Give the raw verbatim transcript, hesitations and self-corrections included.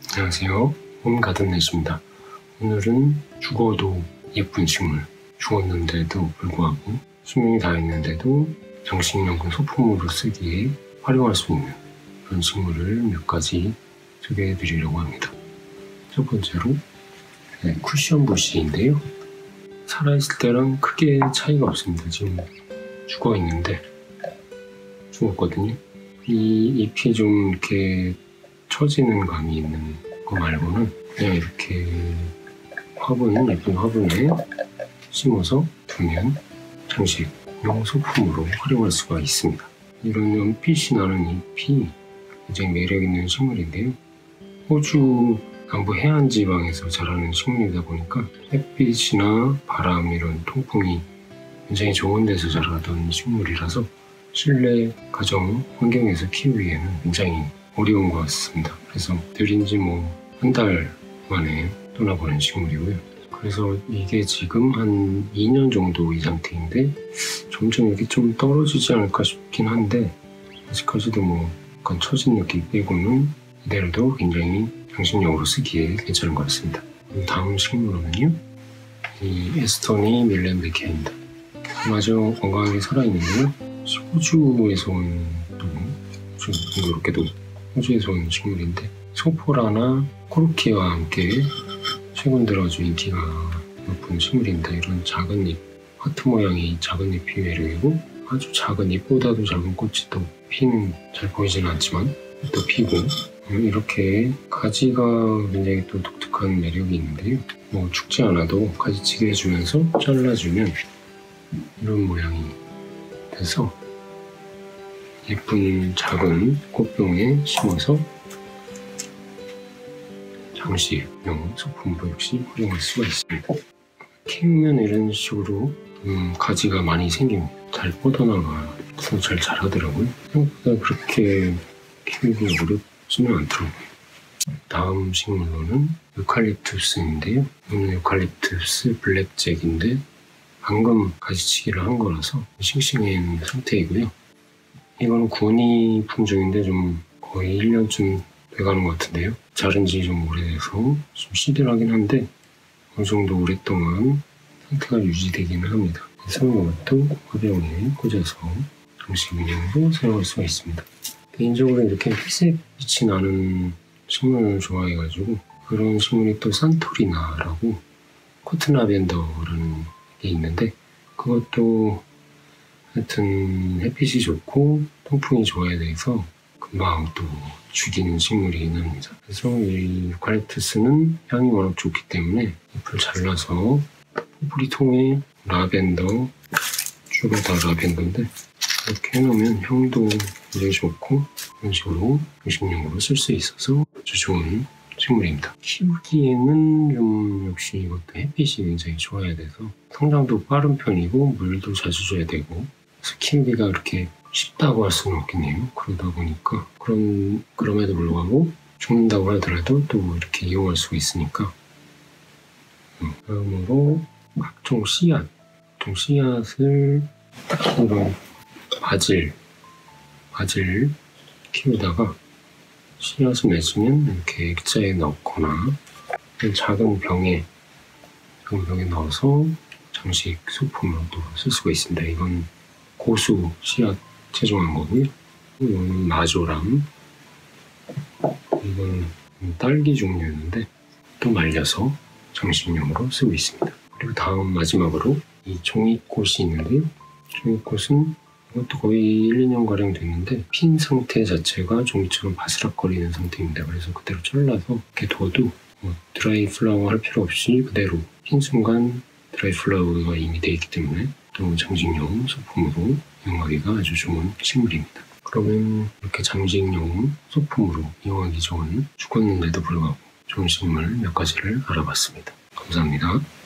안녕하세요. 홈가든넷입니다. 오늘은 죽어도 예쁜 식물, 죽었는데도 불구하고 수명이 다 있는데도 장식용품 소품으로 쓰기에 활용할 수 있는 그런 식물을 몇 가지 소개해 드리려고 합니다. 첫 번째로 네, 쿠션 부시인데요. 살아있을 때랑 크게 차이가 없습니다. 지금 죽어 있는데 죽었거든요. 이 잎이 좀 이렇게 처지는 감이 있는 거 말고는 그냥 이렇게 화분, 예쁜 화분에 심어서 두면 장식용 소품으로 활용할 수가 있습니다. 이런 연빛이 나는 잎이 굉장히 매력있는 식물인데요. 호주 남부 해안 지방에서 자라는 식물이다 보니까 햇빛이나 바람 이런 통풍이 굉장히 좋은 데서 자라던 식물이라서 실내 가정 환경에서 키우기에는 굉장히 어려운 것 같습니다. 그래서 들인 지 뭐 한 달 만에 떠나보낸 식물이고요. 그래서 이게 지금 한 이 년 정도 이 상태인데 점점 이게 좀 떨어지지 않을까 싶긴 한데 아직까지도 뭐 약간 처진 느낌 빼고는 이대로도 굉장히 장식용으로 쓰기에 괜찮은 것 같습니다. 다음 식물로는요, 이 에스토니 밀렌베케입니다. 아주 건강하게 살아있는데요. 호주에서 온, 또 공교롭게도 호주에서 온 식물인데 소포라나 코르키와 함께 최근 들어 아주 인기가 높은 식물인데, 이런 작은 잎, 하트 모양의 작은 잎이 매력이고 아주 작은 잎보다도 작은 꽃이 또 피는 잘 보이지는 않지만 또 피고, 이렇게 가지가 굉장히 또 독특한 매력이 있는데요. 뭐 죽지 않아도 가지치기 해주면서 잘라주면 이런 모양이 돼서 예쁜 작은 꽃병에 심어서 장식용 소품으로 역시 활용할 수가 있습니다. 키우면 이런 식으로 음, 가지가 많이 생깁니다. 잘 뻗어나가서 잘 자라더라고요. 생각보다 그렇게 키우기 어렵지는 않더라고요. 다음 식물로는 유칼립투스인데요. 이는 유칼립투스 블랙잭인데 방금 가지치기를 한 거라서 싱싱한 상태이고요. 이거는 구니 품종인데 좀 거의 일 년쯤 돼가는 것 같은데요. 자른 지 좀 오래돼서 좀 시들하긴 한데 어느 정도 오랫동안 상태가 유지되기는 합니다. 그래서 이것도 화병에 꽂아서 장식용으로 사용할 수가 있습니다. 개인적으로 이렇게 회색 빛이 나는 식물을 좋아해가지고, 그런 식물이 또 산토리나라고 코트나벤더라는 게 있는데 그것도 하여튼 햇빛이 좋고 통풍이 좋아야 돼서 금방 또 죽이는 식물이긴 합니다. 그래서 이 유칼립투스는 향이 워낙 좋기 때문에 잎을 잘라서 포프리 통에 라벤더, 주로 다 라벤더인데 이렇게 해놓으면 향도 굉장히 좋고 이런 식으로 장식용으로 쓸 수 있어서 아주 좋은 식물입니다. 키우기에는 좀 역시 이것도 햇빛이 굉장히 좋아야 돼서 성장도 빠른 편이고 물도 자주 줘야 되고, 그래서 키우기가 그렇게 쉽다고 할 수는 없겠네요. 그러다 보니까 그런 그럼에도 불구하고 죽는다고 하더라도 또 이렇게 이용할 수가 있으니까. 다음으로 각종 씨앗, 각종 씨앗을 이런 바질, 바질 키우다가 씨앗을 맺으면 이렇게 액자에 넣거나 작은 병에 작은 병에 넣어서 장식 소품으로도 쓸 수가 있습니다. 이건 고수 씨앗 채종한 거고요. 이거는 마조람, 이건 딸기 종류였는데 또 말려서 장식용으로 쓰고 있습니다. 그리고 다음 마지막으로 이 종이꽃이 있는데요. 종이꽃은 이것도 거의 일, 이 년가량 됐는데 핀 상태 자체가 종이처럼 바스락거리는 상태입니다. 그래서 그대로 잘라서 이렇게 둬도 뭐 드라이 플라워 할 필요 없이 그대로 핀 순간 드라이 플라워가 이미 되어 있기 때문에 또 장식용 소품으로 이용하기가 아주 좋은 식물입니다. 그러면 이렇게 장식용 소품으로 이용하기 좋은 죽었는데도 불구하고 좋은 식물 몇 가지를 알아봤습니다. 감사합니다.